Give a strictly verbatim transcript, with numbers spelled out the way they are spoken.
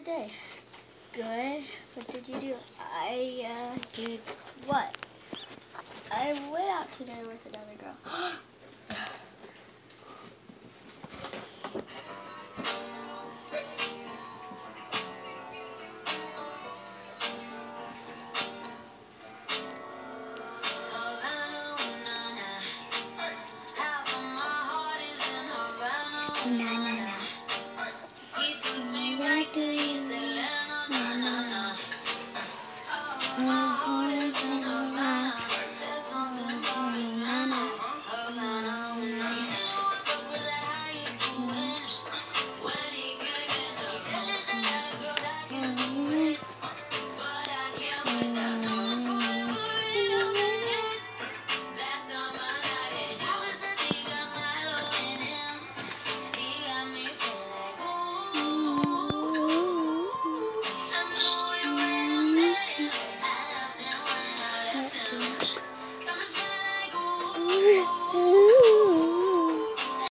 Day. Good. What did you do? I uh, did what? I went out to dinner with another girl. Na na na. He took me back to East Atlanta. Na na na. My heart is in Havana. There's something about his manners. Havana, Havana. He didn't walk up with that how you doing. When he came in, the sentence and had a girl that can do it. But I can't wait that door forever in a minute. That's on my night. And ever since he got Milo in him, he got me feeling like ooh. I know you when I met him. I loved him when I left him.